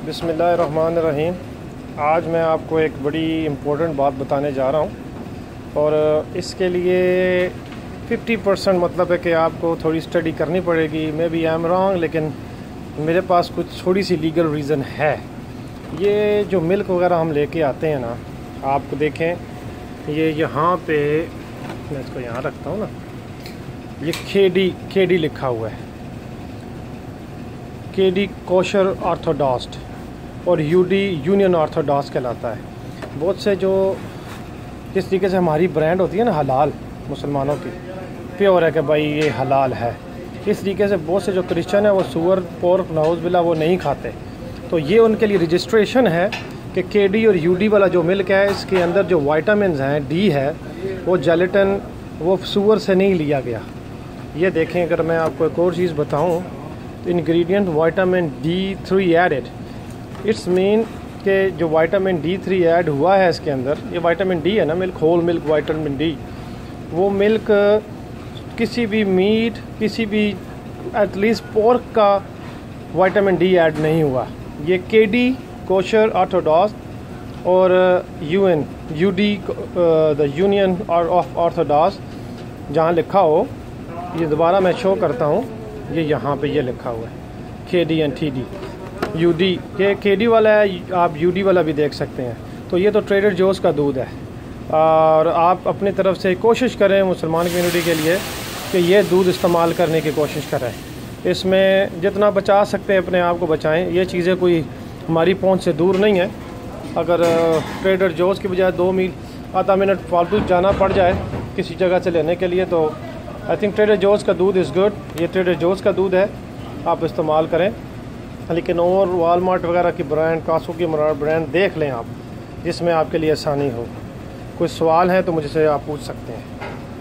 बिस्मिल्लाहिर्रहमानिर्रहीम। आज मैं आपको एक बड़ी इम्पोर्टेंट बात बताने जा रहा हूँ और इसके लिए 50% मतलब है कि आपको थोड़ी स्टडी करनी पड़ेगी। May be I am wrong, लेकिन मेरे पास कुछ थोड़ी सी लीगल रीज़न है। ये जो मिल्क वगैरह हम लेके आते हैं ना, आपको देखें ये यहाँ पे, मैं इसको यहाँ रखता हूँ ना, ये केडी लिखा हुआ है, केडी कोशर ऑर्थोडॉक्स और यूडी यूनियन ऑर्थोडॉक्स कहलाता है। बहुत से जो जिस तरीके से हमारी ब्रांड होती है ना हलाल, मुसलमानों की प्योर है कि भाई ये हलाल है, इस तरीके से बहुत से जो क्रिश्चियन है वो सूअर पोर्क नाउज़ बिल्ला वो नहीं खाते। तो ये उनके लिए रजिस्ट्रेशन है कि केडी और यूडी वाला जो मिल्क है इसके अंदर जो वाइटामिन हैं, डी है, वो जेलेटिन वो सूअर से नहीं लिया गया। ये देखें, अगर मैं आपको एक और चीज़ बताऊँ, ingredient vitamin D3 added, it's mean कि जो विटामिन D3 ऐड हुआ है इसके अंदर, ये विटामिन डी है ना, milk whole milk vitamin D, वो मिल्क किसी भी मीट, किसी भी एटलीस्ट पोर्क का विटामिन डी ऐड नहीं हुआ। ये केडी कोशर ऑर्थोडॉक्स और UD the union of orthodox जहाँ लिखा हो, ये दोबारा मैं शो करता हूँ, ये यहाँ पे ये लिखा हुआ है केडी एंड टीडी यूडी। ये केडी वाला है, आप यूडी वाला भी देख सकते हैं। तो ये तो ट्रेडर जोस का दूध है और आप अपनी तरफ से कोशिश करें मुसलमान कम्युनिटी के लिए कि ये दूध इस्तेमाल करने की कोशिश करें। इसमें जितना बचा सकते हैं अपने आप को बचाएं। ये चीज़ें कोई हमारी पहुंच से दूर नहीं है। अगर ट्रेडर जोस की बजाय 2 मील आधा मिनट फालतू जाना पड़ जाए किसी जगह से लेने के लिए, तो आई थिंक ट्रेडर जोस का दूध इज़ गुड। ये ट्रेडर जोस का दूध है, आप इस्तेमाल करें। लेकिन और वालमार्ट वगैरह की ब्रांड, कासो की ब्रांड देख लें आप, जिसमें आपके लिए आसानी हो। कोई सवाल है तो मुझसे आप पूछ सकते हैं।